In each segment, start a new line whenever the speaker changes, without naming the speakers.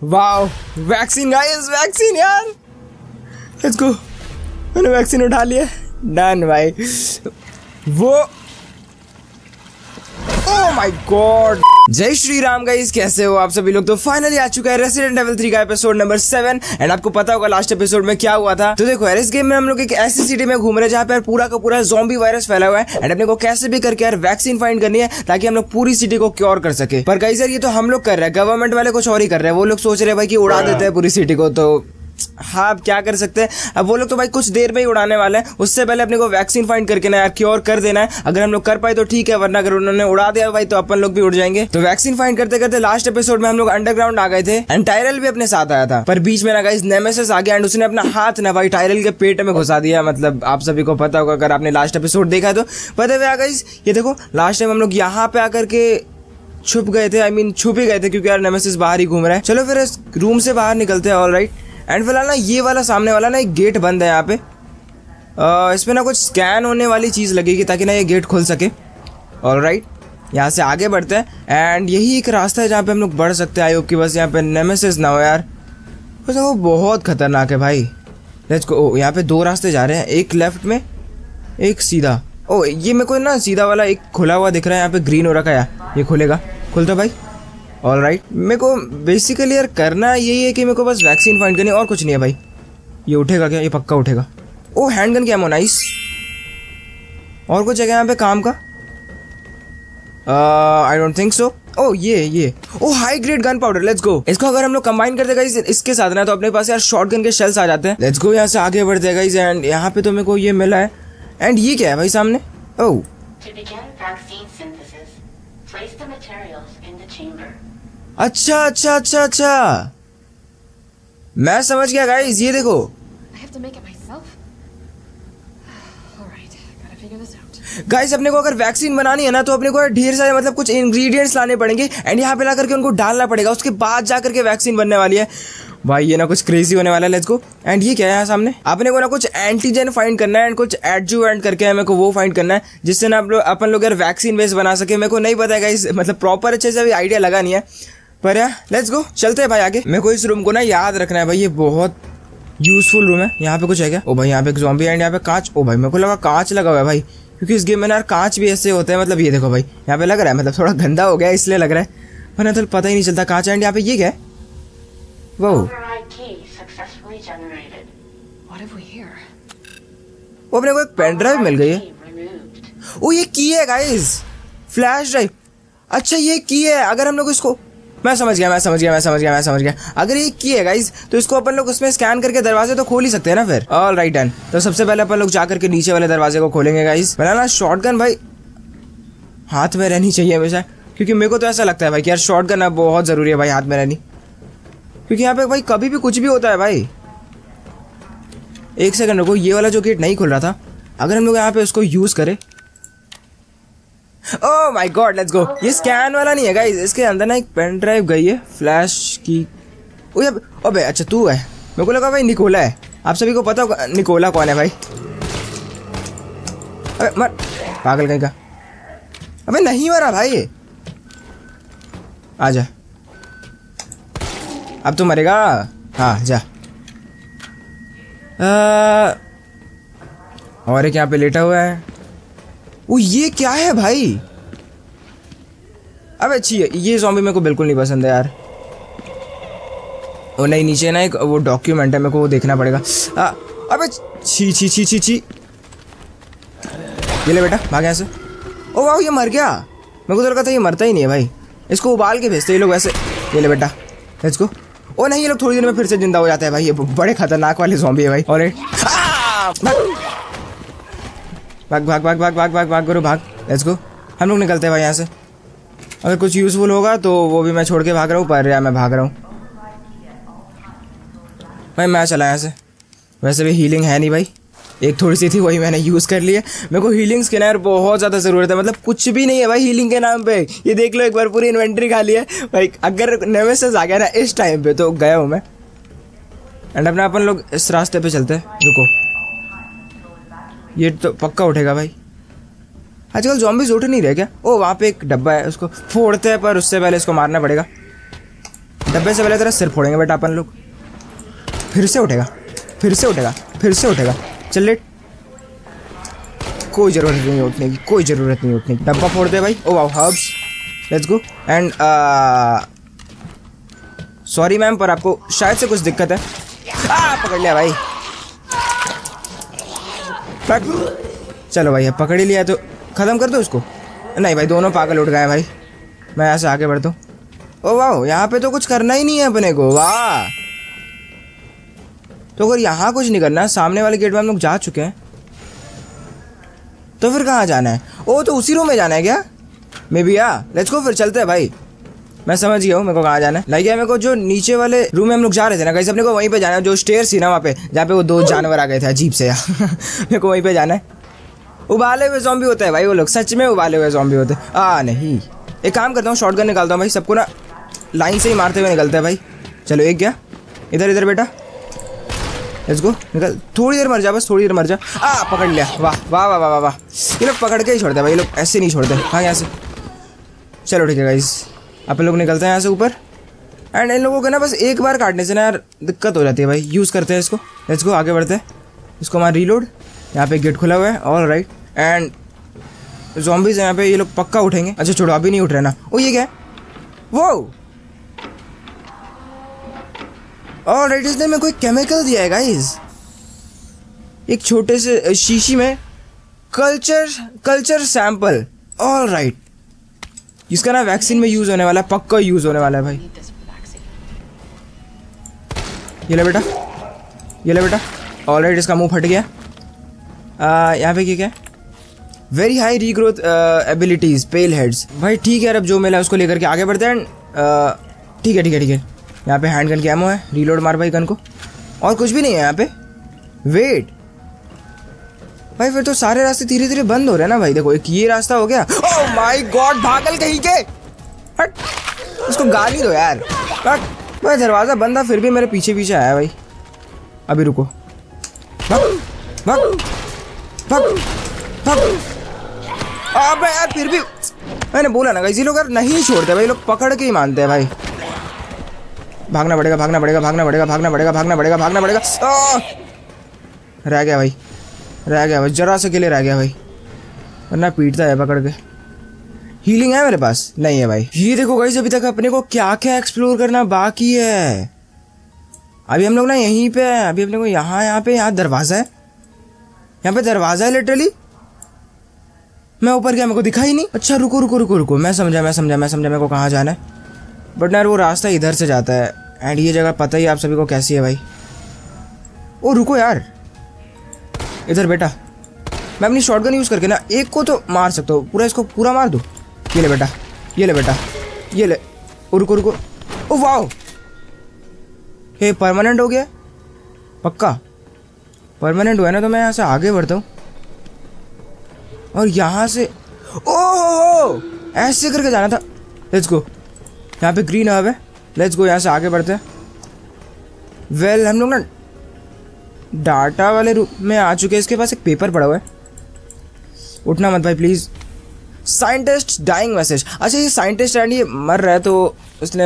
Wow vaccine guys, vaccine यार, let's go. मैंने vaccine उठा लिया, डन भाई। वो ओह माय गॉड, जय श्री राम गाइस, कैसे हो आप सभी लोग। तो फाइनली आ चुका है रेसिडेंट एविल 3 का एपिसोड नंबर 7। एंड आपको पता होगा लास्ट एपिसोड में क्या हुआ था। तो देखो यार, इस गेम में हम लोग एक ऐसी सिटी में घूम रहे हैं जहाँ पे पूरा का पूरा ज़ॉम्बी वायरस फैला हुआ है। एंड अपने को कैसे भी करके यार वैक्सीन फाइंड करनी है ताकि हम लोग पूरी सिटी को क्योर कर सके। पर गाइस यार ये तो हम लोग कर रहे हैं, गवर्नमेंट वाले कुछ और ही कर रहे हैं। वो लोग सोच रहे हैं भाई कि उड़ा देते हैं पूरी सिटी को। तो हाँ, अब क्या कर सकते हैं। अब वो लोग तो भाई कुछ देर में ही उड़ाने वाले हैं। उससे पहले अपने को वैक्सीन फाइंड करके ना यार क्योर कर देना है। अगर हम लोग कर पाए तो ठीक है, वरना अगर उन्होंने उड़ा दिया भाई तो अपन लोग भी उड़ जाएंगे। तो वैक्सीन फाइंड करते करते लास्ट एपिसोड में हम लोग अंडरग्राउंड आ गए थे। एंड टायरल भी अपने साथ आया था, पर बीच में ना गाइस नेमेसिस आ गया एंड उसने अपना हाथ ना भाई टायरल के पेट में घुसा दिया। मतलब आप सभी को पता होगा अगर आपने लास्ट एपिसोड देखा है तो। पता है गाइस, ये देखो लास्ट टाइम हम लोग यहाँ पे आकर के छुप गए थे। आई मीन छुप ही गए थे क्योंकि यार नेमेसिस बाहर ही घूम रहा है। चलो फिर इस रूम से बाहर निकलते हैं। All right. एंड फिलहाल ना ये वाला सामने वाला ना एक गेट बंद है यहाँ पे। इसमें ना कुछ स्कैन होने वाली चीज़ लगेगी ताकि ना ये गेट खुल सके। ऑलराइट, यहाँ से आगे बढ़ते हैं। एंड यही एक रास्ता है जहाँ पे हम लोग बढ़ सकते हैं। आई होप कि बस यहाँ पे नेमेसिस ना हो यार, बस वो बहुत खतरनाक है भाई। Let's go. ओ यहाँ पे दो रास्ते जा रहे हैं, एक लेफ्ट में एक सीधा। ओ ये मेरे को ना सीधा वाला एक खुला हुआ दिख रहा है, यहाँ पे ग्रीन हो रखा है। ये खुलेगा, खुलता भाई। ऑल राइट, मेरे को बेसिकली यार करना यही है कि मेरे को बस वैक्सीन फाइंड करनी, और कुछ नहीं है भाई। ये उठेगा क्या? ये पक्का उठेगा। ओ हैंडगन क्या नाइस। और कुछ है यहाँ पे काम का? I don't think so. Oh ये oh high grade gunpowder, let's go. इसको अगर हम लोग कंबाइन करते गाइस इसके साथ ना तो अपने पास यार शॉटगन के शेल्स आ जाते हैं। लेट्स गो, यहाँ से आगे बढ़ते हैं गाइस। एंड यहाँ पे तो मेरे को ये मिला है। एंड ये क्या है भाई सामने? ओह अच्छा, मैं समझ गया गाइस। ये देखो गाइस, अपने को अगर वैक्सीन बनानी है ना तो अपने को ढेर सारे मतलब कुछ इंग्रेडिएंट्स लाने पड़ेंगे एंड यहाँ पे ला करके उनको डालना पड़ेगा। उसके बाद जा करके वैक्सीन बनने वाली है भाई। ये ना कुछ क्रेजी होने वाला है। Let's go. एंड ये क्या है यहाँ सामने? अपने को ना कुछ एंटीजन फाइंड करना है एंड कुछ एडजुवेंट करके है मेरे को वो फाइंड करना है जिससे ना अपन लोग यार वैक्सीन बेस बना सके। मेरे को नहीं पता है गाइस, मतलब प्रॉपर अच्छे से अभी आइडिया लगा नहीं है, पर यार लेट्स गो, चलते हैं भाई आगे। मेरे को इस रूम को ना याद रखना है भाई, ये बहुत यूजफुल रूम है। यहाँ पे कुछ है क्या? ओ भाई यहाँ पे एक ज़ॉम्बी एंड यहाँ पे कांच। ओ भाई मेरे को लगा कांच लगा हुआ है भाई, क्योंकि इस गेम में ना यार कांच भी ऐसे होते हैं। मतलब ये देखो भाई, यहाँ पे लग रहा है, मतलब थोड़ा गंदा हो गया इसलिए लग रहा है, वरना तो पता ही नहीं चलता कांच। एंड यहाँ पे ये क्या है? वो अपने को एक पेन ड्राइव मिल गई है। ओ ये की है गाइस, फ्लैश ड्राइव। अच्छा ये की है। अगर हम लोग इसको, मैं समझ गया। अगर ये की है गाइस तो इसको अपन लोग उसमें स्कैन करके दरवाजे तो खोल ही सकते हैं ना फिर। All right done. तो सबसे पहले अपन लोग जा करके नीचे वाले दरवाजे को खोलेंगे गाइस। बनाना शॉटगन भाई हाथ में रहनी चाहिए हमेशा, क्योंकि मेरे को तो ऐसा लगता है भाई कि यार शॉटगन अब बहुत जरूरी है भाई हाथ में रहनी, क्योंकि यहाँ पे भाई कभी भी कुछ भी होता है भाई। एक सेकंड रुको, ये वाला जो गेट नहीं खुल रहा था, अगर हम लोग यहाँ पे उसको यूज करें। Oh my god, let's go. ये स्कैन वाला नहीं है गाइस, इसके अंदर ना एक पेन ड्राइव गई है फ्लैश की। अबे अच्छा तू है, मेरे को लगा भाई निकोला है। आप सभी को पता होगा निकोला कौन है भाई। अबे मर पागल कहीं का। अबे नहीं मरा भाई, आजा। अब तो मरेगा। हाँ जा। और एक यहाँ पे लेटा हुआ है। वो ये क्या है भाई? अब अच्छी है ये ज़ॉम्बी, मेरे को बिल्कुल नहीं पसंद है यार। ओ नहीं, नीचे ना एक वो डॉक्यूमेंट है, मेरे को वो देखना पड़ेगा। अबे छी। ये ले बेटा, भाग यहाँ से। ओ वाह, ये मर गया। मेरे को तो लगा था ये मरता ही नहीं है भाई। इसको उबाल के भेजते ये लोग ऐसे। ये ले बेटा, लेट्स गो। ओ नहीं, ये लोग थोड़ी देर में फिर से जिंदा हो जाता है भाई। ये बड़े खतरनाक वाले ज़ॉम्बी है भाई। और भाग करो भाग। लेट्स गो, हम लोग निकलते हैं भाई यहाँ से। अगर कुछ यूजफुल होगा तो वो भी मैं छोड़ के भाग रहा हूँ, पर यार मैं भाग रहा हूँ भाई। मैं चला यहाँ से। वैसे भी हीलिंग है नहीं भाई, एक थोड़ी सी थी वही मैंने यूज़ कर ली है। मेरे को हीलिंग्स के ना यार बहुत ज़्यादा ज़रूरत है, मतलब कुछ भी नहीं है भाई हीलिंग के नाम पे। ये देख लो एक बार पूरी इन्वेंट्री खाली है भाई। अगर नेमेसिस आ गया ना इस टाइम पे तो गया हूँ मैं। एंड अपना अपन लोग इस रास्ते पे चलते हैं। रुको, ये तो पक्का उठेगा भाई। आजकल ज़ॉम्बीज़ उठ नहीं रहे क्या? ओ वहाँ पे एक डब्बा है, उसको फोड़ते हैं, पर उससे पहले इसको मारना पड़ेगा। डब्बे से पहले तेरा सिर फोड़ेंगे बेटा अपन लोग। फिर से उठेगा, फिर से उठेगा, फिर से उठेगा। चल लेट, कोई ज़रूरत नहीं उठने की, कोई ज़रूरत नहीं उठने की। डब्बा फोड़ दे भाई। Oh wow herbs, let's go. And sorry ma'am, पर आपको शायद से कुछ दिक्कत है। पकड़ लिया भाई। चलो भाई, अब पकड़ ही लिया तो ख़त्म कर दो उसको। नहीं भाई, दोनों पागल उठ गए भाई। मैं यहाँ से आगे बढ़ता हूँ। ओ वाह, यहाँ पे तो कुछ करना ही नहीं है अपने को। वाह, तो अगर यहाँ कुछ नहीं करना, सामने वाले गेट में हम लोग जा चुके हैं, तो फिर कहाँ जाना है? ओ, तो उसी रूम में जाना है क्या? मे बी लेट्स गो, फिर चलते हैं भाई। मैं समझ गया हूँ मेरे को कहाँ जाना है। लाइक मेरे को जो नीचे वाले रूम में हम लोग जा रहे थे ना गाइस, अपने को वहीं पे जाना है। जो स्टेयर्स थी ना वहाँ पे, जहाँ पे वो दो जानवर आ गए थे अजीब से मेरे को वहीं पे जाना है। उबाले हुए ज़ॉम्बी होते हैं भाई वो लोग, सच में उबाले हुए ज़ॉम्बी होते हैं। नहीं, एक काम करता हूँ, शॉटगन निकालता हूँ भाई। सबको ना लाइन से ही मारते हुए निकलते हैं भाई। चलो एक गया, इधर इधर बेटा, लेट्स गो, निकल। थोड़ी देर मर जा, बस थोड़ी देर मर जा। पकड़ लिया। वाह वाह वाह वाह वाह, ये लोग पकड़ के ही छोड़ते हैं भाई, ये लोग ऐसे नहीं छोड़ते। हाँ, यहाँ से चलो ठीक है गाइस, अपन लोग निकलते हैं यहाँ से ऊपर। एंड इन लोगों को ना बस एक बार काटने से ना यार दिक्कत हो जाती है भाई। यूज़ करते हैं इसको, लेट्स गो, आगे बढ़ते हैं। इसको हमारा रीलोड। यहाँ पे गेट खुला हुआ है, ऑल राइट। एंड ज़ॉम्बीज़ यहाँ पे, ये लोग पक्का उठेंगे। अच्छा छोड़ो, अभी नहीं उठ रहे ना। ओ ये क्या है? वो और राइट, इसने मेरे को एक केमिकल दिया है गाइस, एक छोटे से शीशी में। Culture sample, all right. इसका ना वैक्सीन में यूज होने वाला है, पक्का यूज होने वाला है भाई। ये ले बेटा, ये ले बेटा, ऑल राइट। इसका मुंह फट गया। यहाँ पे क्या है? Very high regrowth abilities, pale heads. भाई ठीक है यार, अब जो मिला उसको लेकर के आगे बढ़ते हैं। ठीक है ठीक है ठीक है। यहाँ पे हैंड गन की एमो है, रीलोड मार भाई गन को। और कुछ भी नहीं है यहाँ पे। वेट भाई, फिर तो सारे रास्ते धीरे धीरे बंद हो रहे हैं ना भाई। देखो एक ये रास्ता हो गया। ओह माय गॉड, भागल कहीं के। हट, उसको गाली दो यार। हट भाई, दरवाजा बंद था फिर भी मेरे पीछे पीछे आया भाई। अभी रुको, भाग भाग भाग भाग। अबे यार, फिर भी मैंने बोला ना गाइस, ये लोग यार नहीं छोड़ते भाई, लोग पकड़ के ही मानते हैं भाई। भागना पड़ेगा, भागना पड़ेगा, भागना पड़ेगा, भागना पड़ेगा, भागना पड़ेगा, भागना पड़ेगा। रह गया भाई, रह गया भाई, जरा से के लिए रह गया भाई, वरना पीटता है पकड़ के। हीलिंग है मेरे पास? नहीं है भाई। ये देखो गाइस, अभी तक अपने को क्या क्या एक्सप्लोर करना बाकी है। अभी हम लोग ना यहीं पे है। अभी अपने को यहाँ दरवाजा है, यहाँ पे दरवाजा है लिटरली। मैं ऊपर गया, मेरे को दिखा ही नहीं। अच्छा रुको रुको रुको रुको, मैं समझा मेरे को कहाँ जाना है। बट यार वो रास्ता इधर से जाता है। एंड ये जगह पता ही आप सभी को कैसी है भाई। ओ रुको यार, इधर बेटा, मैं अपनी शॉटगन यूज़ करके ना एक को तो मार सकता हूँ, पूरा इसको पूरा मार दूँ। ये ले बेटा, ये ले बेटा, ये ले। ओ रुको रुको, ओ वाओ, ये परमानेंट हो गया। पक्का परमानेंट हुआ है ना, तो मैं यहाँ से आगे बढ़ता हूँ। और यहाँ से ओह ऐसे करके जाना था। लेट्स गो, यहाँ पे ग्रीन हब है। लेट्स गो, यहाँ से आगे बढ़ते हैं। वेल हम लोग ना डाटा वाले रूम में आ चुके हैं। इसके पास एक पेपर पड़ा हुआ है। उठना मत भाई प्लीज़। Scientist dying message. अच्छा ये साइंटिस्ट एंड ये मर रहा है, तो उसने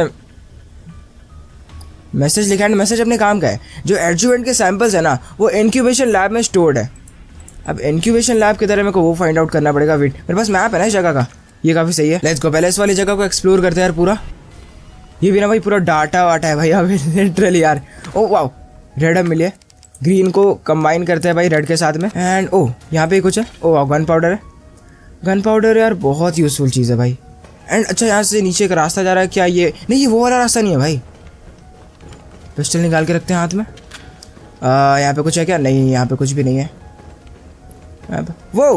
मैसेज लिखा। एंड मैसेज अपने काम का है। जो एडजुवेंट के सैंपल्स है ना, वो इंक्यूबेशन लैब में स्टोर्ड है। अब इंक्यूबेशन लैब की तरह मेरे को वो फाइंड आउट करना पड़ेगा। वेट, मेरे पास मैप है ना इस जगह का, ये काफ़ी सही है। लेट्स गो, पहले इस वाली जगह को एक्सप्लोर करते हैं यार पूरा। ये भी ना भाई पूरा डाटा वाटा है भाई अभी लिटरली यार। ओ वाओ, रेड अब मिले। ग्रीन को कंबाइन करते हैं भाई रेड के साथ में। एंड ओ यहाँ पे कुछ है। ओ वाओ, गन पाउडर है। गन पाउडर यार बहुत यूजफुल चीज़ है भाई। एंड अच्छा यहाँ से नीचे एक रास्ता जा रहा है क्या? ये नहीं, ये वो वाला रास्ता नहीं है भाई। पिस्टल निकाल के रखते हैं हाथ में। यहाँ पे कुछ है क्या? नहीं, यहाँ पे कुछ भी नहीं है। वो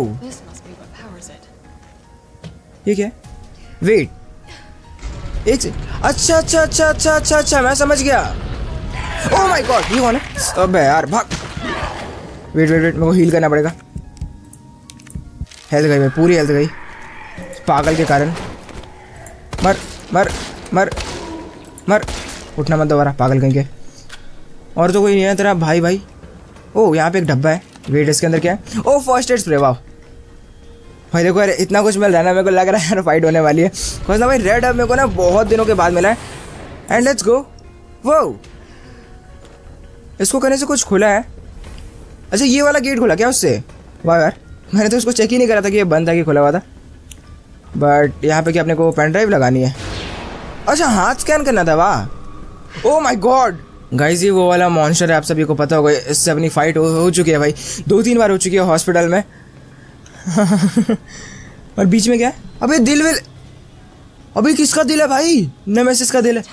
ये क्या है? वेट, एक अच्छा अच्छा अच्छा अच्छा अच्छा अच्छा, मैं समझ गया। ओह माय गॉड, ये कौन है? अबे यार भाग। वेट वेट वेट, मेरे को हील करना पड़ेगा। हेल्थ गई भाई, पूरी हेल्थ गई पागल के कारण। मर मर मर मर, उठना मत दोबारा पागल कहीं के। और तो कोई नहीं है तेरा भाई भाई। ओह यहाँ पे एक डब्बा है। वेट, इसके अंदर क्या है? Oh first aid spray. वाह भाई देखो यार, इतना कुछ मिल रहा है ना, मेरे को लग रहा है यार फाइट होने वाली है। बिकॉज ना भाई रेड अब मेरे को ना बहुत दिनों के बाद मिला है। And let's go. वो इसको करने से कुछ खुला है। अच्छा ये वाला गेट खुला क्या उससे? वाह यार, मैंने तो उसको चेक ही नहीं करा था कि ये बंद था कि खुला हुआ था। बट यहाँ पे क्या अपने को पेन ड्राइव लगानी है? अच्छा हाथ स्कैन करना था। वाह ओ माय गॉड गाइस, ये वो वाला मॉन्स्टर है, आप सभी को पता होगा। इससे अपनी फाइट हो चुकी है भाई, 2-3 बार हो चुकी है हॉस्पिटल में। और बीच में क्या है? अबे दिल विल, अबे किसका दिल है भाई? नेमेसिस का दिल है।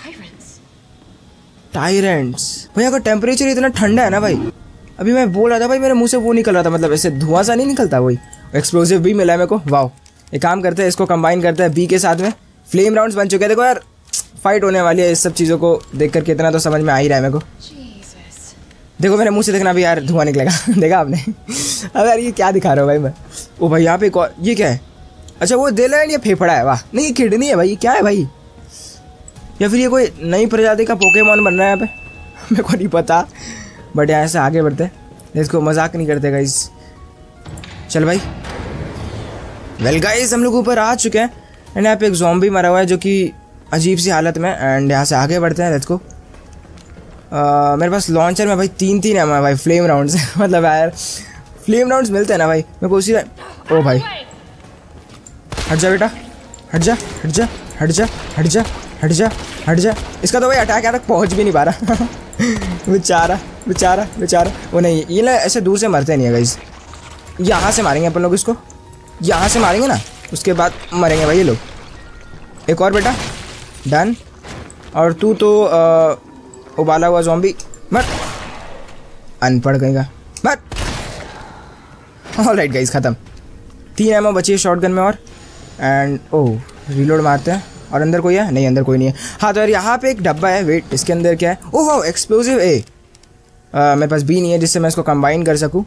टायरेंट्स भैया का टेम्परेचर इतना ठंडा है ना भाई। अभी मैं बोल रहा था भाई, मेरे मुंह से वो निकल रहा था, मतलब ऐसे धुआं सा नहीं निकलता। वही एक्सप्लोसिव भी मिला है मेरे को। वाओ, एक काम करते हैं, इसको कंबाइन करते हैं बी के साथ में। फ्लेम राउंड्स बन चुके हैं। देखो यार फाइट होने वाली है, इस सब चीज़ों को देख कर कितना तो समझ में आ ही रहा है मेरे को। देखो मेरे मुंह से देखना भी यार धुआं निकलेगा। देखा आपने? अब यार ये क्या दिखा रहे हो भाई मैं? ओ भाई यहाँ पे एक और, ये क्या है? अच्छा वो दिल है, ये फेफड़ा है। वाह, नहीं ये किडनी है भाई, क्या है भाई? या फिर ये कोई नई प्रजाति का पोकेमॉन बन रहा है यहाँ पे? मेरे को नहीं पता, बट यहाँ से आगे बढ़ते हैं। इसको मजाक नहीं करते गाइस। चल भाई। वेल गाइस, हम लोग ऊपर आ चुके हैं एंड यहाँ पे एक ज़ॉम्बी मरा हुआ है जो कि अजीब सी हालत में। एंड यहाँ से आगे बढ़ते हैं। Let's go. मेरे पास लॉन्चर में भाई 3-3 है भाई फ्लेम राउंड्स। मतलब यार फ्लेम राउंड्स मिलते हैं ना भाई मेरे को उसी। ओ भाई हट जा बेटा, हट जा हट जा हट जा हट जा हट जा हट जा। इसका तो भाई अटैक यहाँ तक पहुँच भी नहीं पा रहा। बेचारा बेचारा बेचारा। वो नहीं, ये ना ऐसे दूर से मरते नहीं है गाइस। यहाँ से मारेंगे अपन लोग इसको, यहाँ से मारेंगे ना, उसके बाद मरेंगे भाई ये लोग। एक और बेटा, डन। और तू तो उबाला हुआ ज़ॉम्बी, मत। अनपढ़ कहीं का, मत। ऑलराइट गाइस, ख़त्म। 3 एमओ बची है शॉटगन में और। एंड ओह रीलोड मारते हैं। और अंदर कोई है? नहीं अंदर कोई नहीं है। हाँ तो यार यहाँ पे एक डब्बा है। वेट, इसके अंदर क्या है? ओह वाह, एक्सप्लोसिव ए। मेरे पास बी नहीं है जिससे मैं इसको कंबाइन कर सकूँ।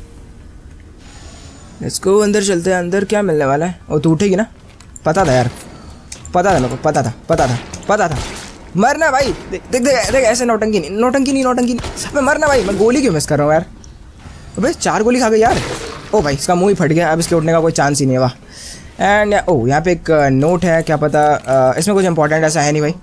इसको अंदर चलते हैं। अंदर क्या मिलने वाला है? ओ तू उठेगी ना? पता था यार, पता था मेरे को, पता था। मरना भाई। देख देख देख, देख ऐसे नौटंकी नहीं। मैं मरना भाई। मैं गोली क्यों मिस कर रहा हूँ यार? अबे 4 गोली खा गई यार। ओ भाई इसका मुंह ही फट गया, अब इसके उठने का कोई चांस ही नहीं है। वाह। एंड ओह यहाँ पे एक नोट है, क्या पता इसमें कुछ इंपॉर्टेंट ऐसा है नहीं भाई।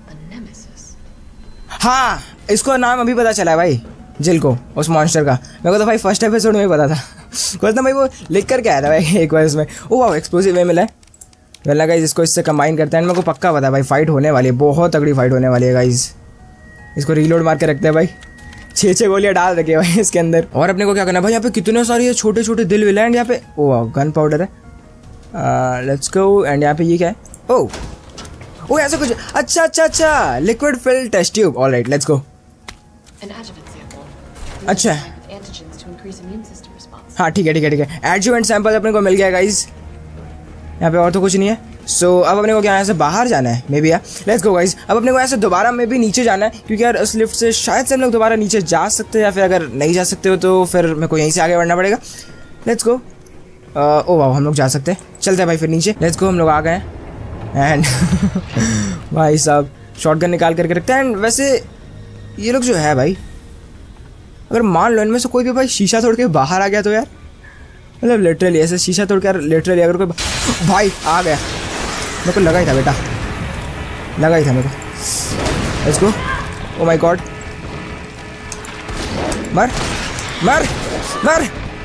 हाँ इसको नाम अभी पता चला है भाई, जिल को, उस मॉन्स्टर का। मेरे को तो भाई फर्स्ट एपिसोड में ही पता था। कुछ ना भाई वो लिख कर के आया था भाई एक बार इसमें। ओह वाह, एक्सप्लोसिव वे मिला है। वेल गाइस, इसको इससे कंबाइन करते हैं। मेरे को पक्का पता है भाई फाइट होने वाली है, बहुत तगड़ी फाइट होने वाली है गाइस। इसको रीलोड मार के रखते हैं भाई। 6 गोलियाँ डाल रखी है भाई इसके अंदर। और अपने को क्या करना है भाई? यहाँ पे कितने सारे छोटे छोटे दिल विल हैं। यहाँ पे ओह गन पाउडर है। Let's go. एंड यहाँ पे ये क्या है? ओह ऐसा कुछ। अच्छा liquid fill test tube. Alright let's go. अच्छा हाँ ठीक है। एडजुवेंट सैंपल अपने को मिल गया गाइस। यहाँ पे और तो कुछ नहीं है। सो अब अपने को क्या यहाँ से बाहर जाना है मे बी। यार लेट्स गो गाइस। अब अपने को ऐसे दोबारा मे बी नीचे जाना है, क्योंकि यार इस लिफ्ट से शायद से हम लोग दोबारा नीचे जा सकते हैं, या फिर अगर नहीं जा सकते हो तो फिर मेरे को यहीं से आगे बढ़ना पड़ेगा। Let's go. ओ वाह, हम लोग जा सकते हैं। चलते हैं भाई फिर नीचे। Let's go. हम लोग आ गए हैं एंड भाई साहब शॉटगन निकाल करके रखते हैं। एंड वैसे ये लोग जो है भाई, अगर मान लो इनमें से कोई भी भाई शीशा तोड़ के बाहर आ गया तो यार, मतलब लिटरली ऐसे शीशा तोड़ के लिटरली अगर कोई भाई आ गया, मेरे को लगा ही था बेटा, लगा ही था मेरे को। Let's go. Oh my god, मर मर मर।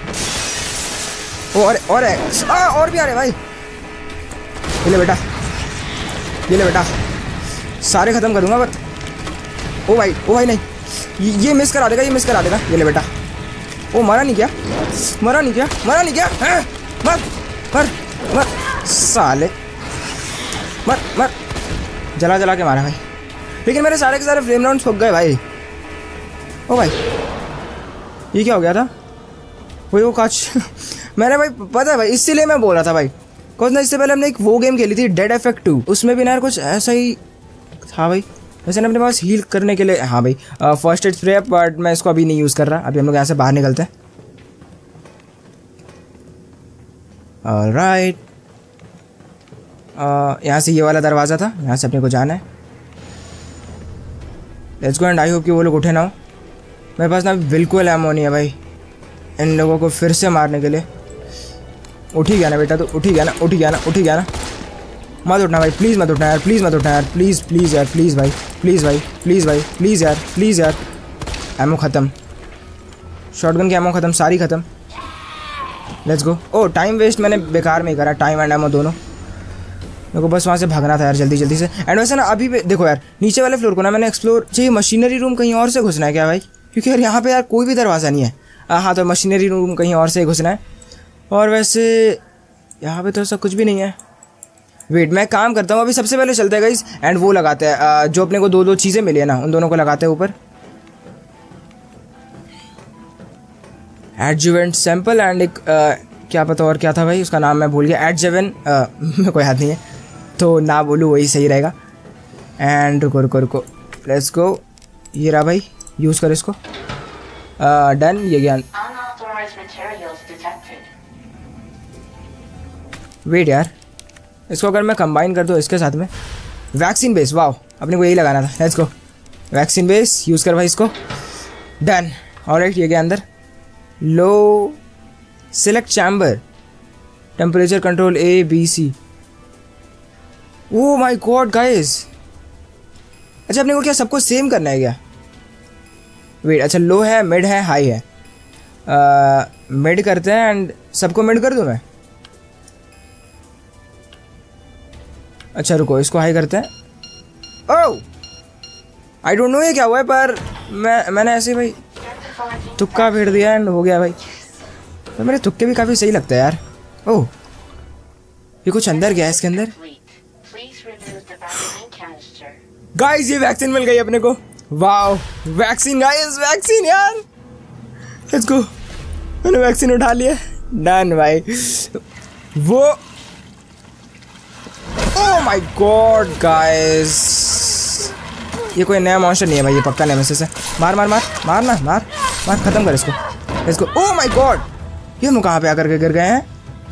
और है और भी आ रहे भाई। ये ले बेटा, सारे खत्म करूँगा पर। ओ भाई नहीं, ये मिस करा देगा, ये ले बेटा। ओ मरा नहीं क्या? मर साले, मर। जला के मारा भाई, लेकिन मेरे सारे के सारे फ्लेम राउंड्स फूक गए भाई। ओ भाई ये क्या हो गया था? वो कांच। मैंने भाई पता है भाई, इसीलिए मैं बोल रहा था भाई, कुछ ना इससे पहले हमने एक वो गेम खेली थी डेड इफेक्ट 2, उसमें भी ना कुछ ऐसा ही था भाई। वैसे ना अपने पास हील करने के लिए हाँ भाई फर्स्ट एड स्प्रे, बट मैं इसको अभी नहीं यूज़ कर रहा। अभी हम लोग यहाँ से बाहर निकलते हैं। ऑलराइट, यहाँ से ये वाला दरवाज़ा था, यहाँ से अपने को जाना है। Let's go. And I hope कि वो लोग उठे ना हो। मेरे पास ना बिल्कुल एमो नहीं है भाई इन लोगों को फिर से मारने के लिए। उठ ही गया ना बेटा, तो उठ ही गया ना। मत उठना भाई, प्लीज़ मत उठना यार, प्लीज़ यार, प्लीज़ भाई। प्लीज़ भाई, प्लीज़ भाई, प्लीज़ यार, प्लीज़ यार। एमो ख़त्म, शॉटगन की एमो ख़त्म, सारी ख़त्म। Let's go. Oh time waste मैंने बेकार में ही करा, टाइम एंड एमो दोनों। मेरे को बस वहाँ से भागना था यार जल्दी जल्दी से। एंड वैसे ना अभी देखो यार, नीचे वाले फ्लोर को ना मैंने एक्सप्लोर चाहिए। मशीनरी रूम कहीं और से घुसना है क्या भाई? क्योंकि यार यहाँ पे यार कोई भी दरवाज़ा नहीं है। हाँ तो मशीनरी रूम कहीं और से घुसना है। और वैसे यहाँ पे तो ऐसा कुछ भी नहीं है। वेट, मैं काम करता हूँ अभी। सबसे पहले चलते हैं गाइस एंड वो लगाते हैं जो अपने को दो चीज़ें मिली है ना, उन दोनों को लगाते हैं ऊपर। एडजुवेंट सैंपल एंड एक क्या पता और क्या था भाई, उसका नाम मैं भूल गया। एडजुवेंट मेरे को याद नहीं है तो ना बोलूँ, वही सही रहेगा। एंड रुको, लेट्स गो। ये रहा भाई, यूज़ कर इसको। डन। ये ज्ञान वेट यार, इसको अगर मैं कंबाइन कर दूँ इसके साथ में, वैक्सीन बेस, वाओ अपने को यही लगाना था। Let's go, vaccine base use कर भाई इसको। डन। ऑलराइट, ये गया अंदर। लो select chamber, temperature control A B C। Oh my god guys, अच्छा अपने को क्या सबको सेम करना है क्या? वेट, अच्छा लो है, मिड है, हाई है। मिड करते हैं एंड सबको मिड कर दूं मैं? अच्छा रुको, इसको हाई करते हैं। ओह आई डोंट नो ये क्या हुआ है, पर मैंने ऐसे भाई तुक्का फेर दिया एंड हो गया भाई। तो मेरे तुक्के भी काफ़ी सही लगता है यार। ओह ये कुछ अंदर गया है इसके अंदर। गाइस ये वैक्सीन मिल गई अपने को। वाओ वैक्सीन गाइस, वैक्सीन यार। लेट्स गो, मैंने वैक्सीन उठा लिया। डन भाई। वो ओह माय गॉड गाइस, ये कोई नया मॉन्स्टर नहीं है भाई, ये पक्का नेमेसिस है। मार मार मार मार ना, मार मार, खत्म कर इसको। Let's go. Oh my god, ये हम कहाँ पे आकर के गिर गए हैं?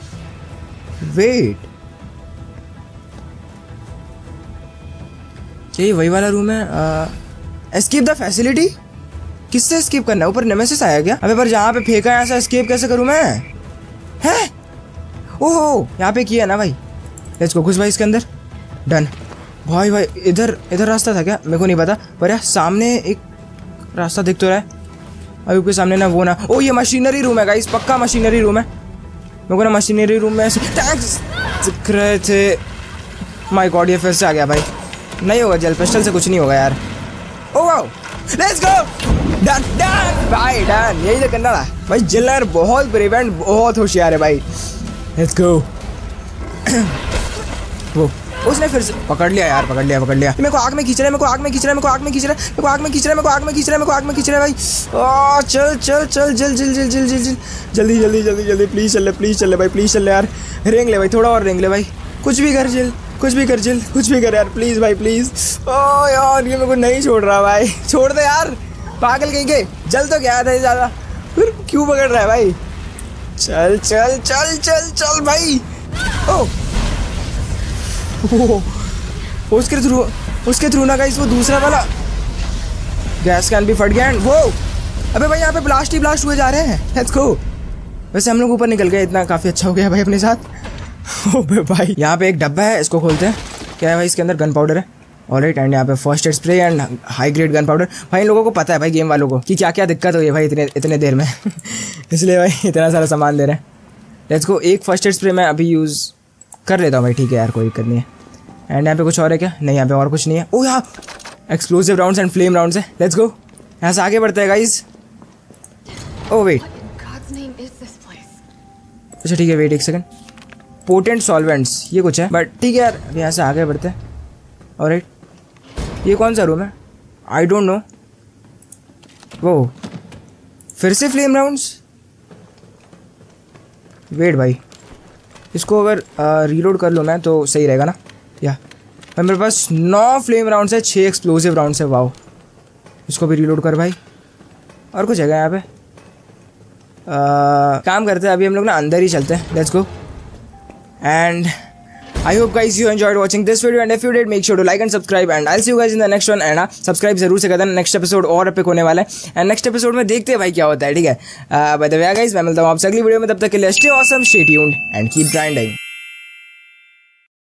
वेट, ये वही वाला रूम है। एस्केप द फैसिलिटी, किससे एस्केप करना है? ऊपर नेमेसिस आया क्या? अबे पर जहाँ पे फेंका है ऐसा एस्केप कैसे करूँ मैं? हैं? ओहो यहाँ पे किया ना भाई। लेट्स गो, घुस भाई इसके अंदर। डन भाई। भाई इधर रास्ता था क्या? मेरे को नहीं पता, पर यार सामने एक रास्ता दिख तो रहा है। अभी ऊपर सामने ना वो ना, ओ ये मशीनरी रूम है गाइस, पक्का मशीनरी रूम है। मेरे को ना मशीनरी रूम में ऐसे टैंक्स दिख रहे थे। माय गॉड ये फिर से आ गया भाई। नहीं होगा, जेल पिस्टल से कुछ नहीं होगा यार। Oh wow, let's go. Done done भाई, डन। यही तो करना था भाई। जिलर बहुत ब्रेव एंड बहुत होशियार है भाई। Let's go. वो उसने फिर से पकड़ लिया यार, पकड़ लिया। मेरे को आग में खींच रहा है, मेरे को आग में खींच रहा है, मेरे को आग में खींच रहा है, मेरे को आग में खींच रहा है, मेरे को आग में खींच रहा है, मेरे को आग में खींच रहा है भाई। चल चल चल जल जल जल जल जल जल्दी जल्दी जल्दी जल्दी, प्लीज चल ले, प्लीज चल ले भाई, प्लीज चल ले यार। रेंग ले भाई, थोड़ा और रेंग ले भाई। कुछ भी कर जिल, कुछ भी कर जिल, कुछ भी कर यार, प्लीज भाई प्लीज। ओ यार ये मेरे को नहीं छोड़ रहा भाई, छोड़ दे यार, पागल कहीं के। जल तो गया था ज़्यादा, फिर क्यों पकड़ रहा है भाई? चल चल चल चल चल भाई। ओ उसके थ्रू ना गाइस, वो दूसरा वाला गैस कैन भी फट गया एंड वो, अबे भाई यहाँ पे ब्लास्ट ही ब्लास्ट हुए जा रहे हैं। Let's go. वैसे हम लोग ऊपर निकल गए, इतना काफ़ी अच्छा हो गया भाई अपने साथ। ओबे भाई यहाँ पे एक डब्बा है, इसको खोलते हैं। क्या है भाई इसके अंदर? गन पाउडर है। ऑलराइट, एंड यहाँ पे first aid spray and high grade gunpowder. भाई इन लोगों को पता है भाई, गेम वालों को, कि क्या क्या दिक्कत हुई है भाई इतने देर में। इसलिए भाई इतना सारा सामान दे रहे हैं। Let's go. एक फर्स्ट एड स्प्रे मैं अभी यूज़ कर लेता हूँ भाई, ठीक है यार, कोई दिक्कत नहीं है। एंड यहाँ पे कुछ और है क्या? नहीं, यहाँ पे और कुछ नहीं है। ओह यहाँ explosive rounds and flame rounds है। लेट्स गो, यहाँ से आगे बढ़ते हैं गाइस। ओह वेट, अच्छा ठीक है, वेट एक सेकंड। पोटेंट सॉल्वेंट्स, ये कुछ है, बट ठीक है यार, अभी यहाँ से आगे बढ़ते हैं। ऑलराइट, ये कौन सा रूम है? I don't know. वो फिर से फ्लेम राउंड्स। वेट भाई, इसको अगर रीलोड कर लूँ मैं तो सही रहेगा ना? या मेरे पास 9 फ्लेम राउंड्स है, 6 एक्सप्लोसिव राउंड्स है। वाओ, इसको भी रीलोड कर भाई। और कुछ है यहाँ पे? काम करते हैं अभी हम लोग ना, अंदर ही चलते हैं। Let's go. And I hope guys you enjoyed watching this video and if you did make sure to like and subscribe and I will see you guys in the next one. And subscribe जरूर से कर देना, next episode और epic होने वाला है। And next episode में देखते हैं भाई क्या होता है, ठीक है? बाय द वे गाइस, मैं मिलता हूँ आपसे अगली वीडियो में, तब तक के लिए stay awesome, stay tuned and keep grinding.